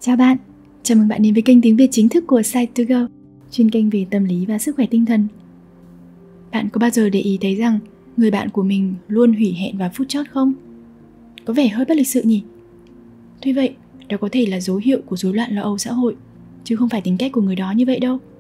Chào bạn, chào mừng bạn đến với kênh tiếng Việt chính thức của Site2Go, chuyên kênh về tâm lý và sức khỏe tinh thần. Bạn có bao giờ để ý thấy rằng người bạn của mình luôn hủy hẹn vào phút chót không? Có vẻ hơi bất lịch sự nhỉ? Tuy vậy, đó có thể là dấu hiệu của rối loạn lo âu xã hội, chứ không phải tính cách của người đó như vậy đâu.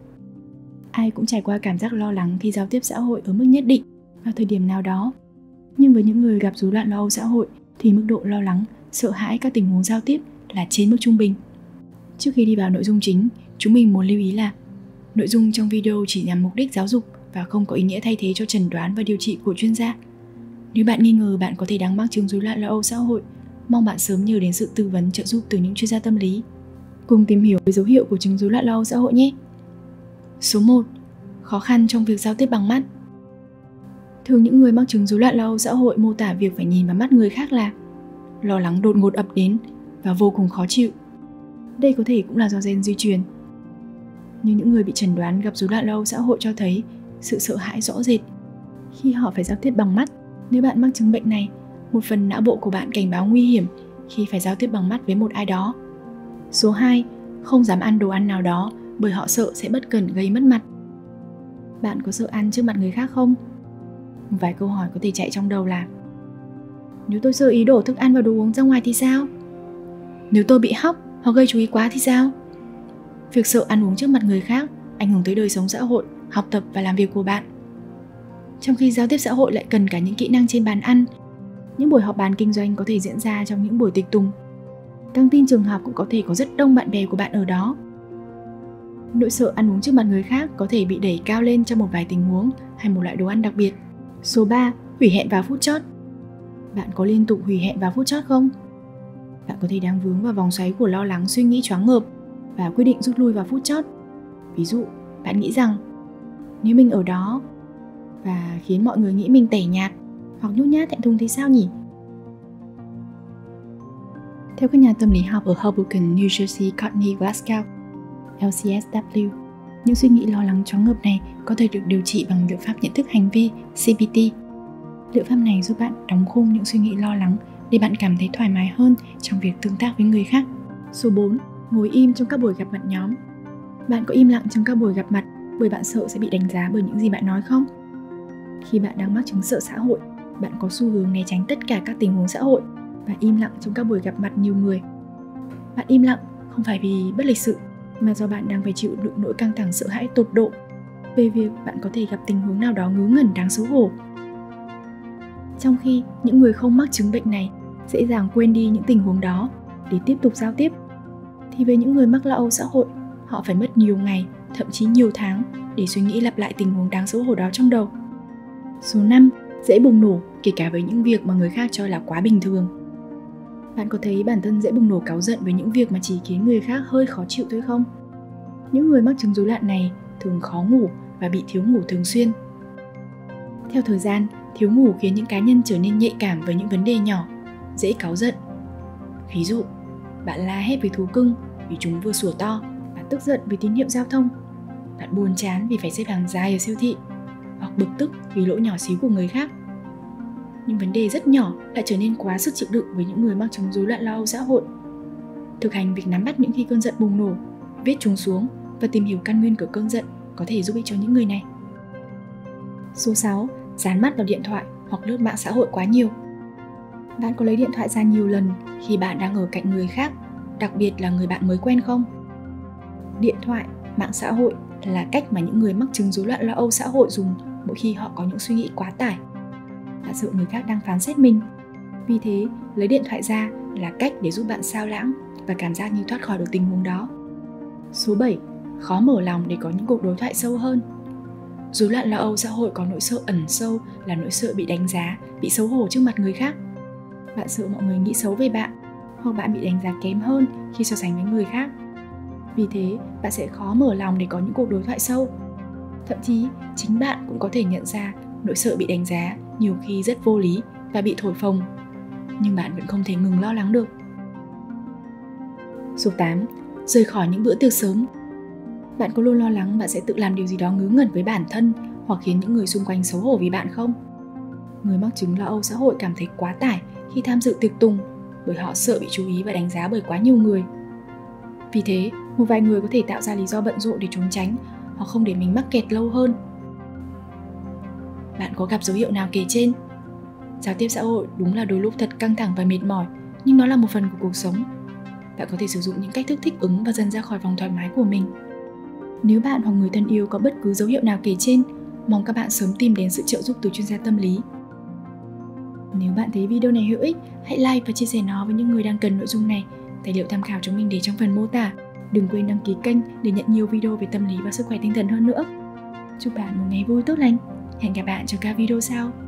Ai cũng trải qua cảm giác lo lắng khi giao tiếp xã hội ở mức nhất định vào thời điểm nào đó. Nhưng với những người gặp rối loạn lo âu xã hội thì mức độ lo lắng, sợ hãi các tình huống giao tiếp là trên mức trung bình. Trước khi đi vào nội dung chính, chúng mình muốn lưu ý là nội dung trong video chỉ nhằm mục đích giáo dục và không có ý nghĩa thay thế cho chẩn đoán và điều trị của chuyên gia. Nếu bạn nghi ngờ bạn có thể đang mắc chứng rối loạn lo âu xã hội, mong bạn sớm nhờ đến sự tư vấn trợ giúp từ những chuyên gia tâm lý. Cùng tìm hiểu về dấu hiệu của chứng rối loạn lo âu xã hội nhé. Số 1. Khó khăn trong việc giao tiếp bằng mắt. Thường những người mắc chứng rối loạn lo âu xã hội mô tả việc phải nhìn vào mắt người khác là lo lắng đột ngột ập đến và vô cùng khó chịu. Đây có thể cũng là do gen di truyền. Nhưng những người bị chẩn đoán gặp rối loạn lo âu xã hội cho thấy sự sợ hãi rõ rệt khi họ phải giao tiếp bằng mắt. Nếu bạn mắc chứng bệnh này, một phần não bộ của bạn cảnh báo nguy hiểm khi phải giao tiếp bằng mắt với một ai đó. Số 2. Không dám ăn đồ ăn nào đó bởi họ sợ sẽ bất cẩn gây mất mặt. Bạn có sợ ăn trước mặt người khác không? Một vài câu hỏi có thể chạy trong đầu là: nếu tôi sơ ý đổ thức ăn và đồ uống ra ngoài thì sao? Nếu tôi bị hóc hoặc gây chú ý quá thì sao? Việc sợ ăn uống trước mặt người khác ảnh hưởng tới đời sống xã hội, học tập và làm việc của bạn. Trong khi giao tiếp xã hội lại cần cả những kỹ năng trên bàn ăn, những buổi họp bàn kinh doanh có thể diễn ra trong những buổi tiệc tùng. Căng tin trường học cũng có thể có rất đông bạn bè của bạn ở đó. Nỗi sợ ăn uống trước mặt người khác có thể bị đẩy cao lên trong một vài tình huống hay một loại đồ ăn đặc biệt. Số 3. Hủy hẹn vào phút chót. Bạn có liên tục hủy hẹn vào phút chót không? Bạn có thể đang vướng vào vòng xoáy của lo lắng, suy nghĩ choáng ngợp và quyết định rút lui vào phút chót. Ví dụ, bạn nghĩ rằng nếu mình ở đó và khiến mọi người nghĩ mình tẻ nhạt hoặc nhút nhát thẹn thùng thì sao nhỉ? Theo các nhà tâm lý học ở Hoboken, New Jersey, Courtney Glasgow, LCSW, những suy nghĩ lo lắng choáng ngợp này có thể được điều trị bằng liệu pháp nhận thức hành vi CBT. Liệu pháp này giúp bạn đóng khung những suy nghĩ lo lắng để bạn cảm thấy thoải mái hơn trong việc tương tác với người khác. Số 4. Ngồi im trong các buổi gặp mặt nhóm. Bạn có im lặng trong các buổi gặp mặt bởi bạn sợ sẽ bị đánh giá bởi những gì bạn nói không? Khi bạn đang mắc chứng sợ xã hội, bạn có xu hướng né tránh tất cả các tình huống xã hội và im lặng trong các buổi gặp mặt nhiều người. Bạn im lặng không phải vì bất lịch sự, mà do bạn đang phải chịu đựng nỗi căng thẳng sợ hãi tột độ về việc bạn có thể gặp tình huống nào đó ngớ ngẩn đáng xấu hổ. Trong khi những người không mắc chứng bệnh này dễ dàng quên đi những tình huống đó để tiếp tục giao tiếp, thì với những người mắc lo âu xã hội, họ phải mất nhiều ngày, thậm chí nhiều tháng để suy nghĩ lặp lại tình huống đáng xấu hổ đó trong đầu. Số 5. Dễ bùng nổ kể cả với những việc mà người khác cho là quá bình thường. Bạn có thấy bản thân dễ bùng nổ cáu giận với những việc mà chỉ khiến người khác hơi khó chịu thôi không? Những người mắc chứng rối loạn này thường khó ngủ và bị thiếu ngủ thường xuyên. Theo thời gian, thiếu ngủ khiến những cá nhân trở nên nhạy cảm với những vấn đề nhỏ, dễ cáu giận. Ví dụ, bạn la hét với thú cưng vì chúng vừa sủa to, bạn tức giận vì tín hiệu giao thông, bạn buồn chán vì phải xếp hàng dài ở siêu thị, hoặc bực tức vì lỗi nhỏ xíu của người khác. Những vấn đề rất nhỏ lại trở nên quá sức chịu đựng với những người mắc chứng rối loạn lo âu xã hội. Thực hành việc nắm bắt những khi cơn giận bùng nổ, viết chúng xuống và tìm hiểu căn nguyên của cơn giận có thể giúp ích cho những người này. Số 6. Dán mắt vào điện thoại hoặc lướt mạng xã hội quá nhiều. Bạn có lấy điện thoại ra nhiều lần khi bạn đang ở cạnh người khác, đặc biệt là người bạn mới quen không? Điện thoại, mạng xã hội là cách mà những người mắc chứng rối loạn lo âu xã hội dùng mỗi khi họ có những suy nghĩ quá tải. Bạn sợ người khác đang phán xét mình. Vì thế, lấy điện thoại ra là cách để giúp bạn xao lãng và cảm giác như thoát khỏi được tình huống đó. Số 7. Khó mở lòng để có những cuộc đối thoại sâu hơn. Rối loạn lo âu xã hội có nỗi sợ ẩn sâu là nỗi sợ bị đánh giá, bị xấu hổ trước mặt người khác. Bạn sợ mọi người nghĩ xấu về bạn, hoặc bạn bị đánh giá kém hơn khi so sánh với người khác. Vì thế, bạn sẽ khó mở lòng để có những cuộc đối thoại sâu. Thậm chí, chính bạn cũng có thể nhận ra nỗi sợ bị đánh giá nhiều khi rất vô lý và bị thổi phồng, nhưng bạn vẫn không thể ngừng lo lắng được. Số 8. Rời khỏi những bữa tiệc sớm. Bạn có luôn lo lắng bạn sẽ tự làm điều gì đó ngớ ngẩn với bản thân hoặc khiến những người xung quanh xấu hổ vì bạn không? Người mắc chứng lo âu xã hội cảm thấy quá tải khi tham dự tiệc tùng bởi họ sợ bị chú ý và đánh giá bởi quá nhiều người. Vì thế, một vài người có thể tạo ra lý do bận rộn để trốn tránh hoặc không để mình mắc kẹt lâu hơn. Bạn có gặp dấu hiệu nào kể trên? Giao tiếp xã hội đúng là đôi lúc thật căng thẳng và mệt mỏi, nhưng nó là một phần của cuộc sống. Bạn có thể sử dụng những cách thức thích ứng và dần ra khỏi vòng thoải mái của mình. Nếu bạn hoặc người thân yêu có bất cứ dấu hiệu nào kể trên, mong các bạn sớm tìm đến sự trợ giúp từ chuyên gia tâm lý. Nếu bạn thấy video này hữu ích, hãy like và chia sẻ nó với những người đang cần nội dung này. Tài liệu tham khảo chúng mình để trong phần mô tả. Đừng quên đăng ký kênh để nhận nhiều video về tâm lý và sức khỏe tinh thần hơn nữa. Chúc bạn một ngày vui tốt lành. Hẹn gặp bạn trong các video sau.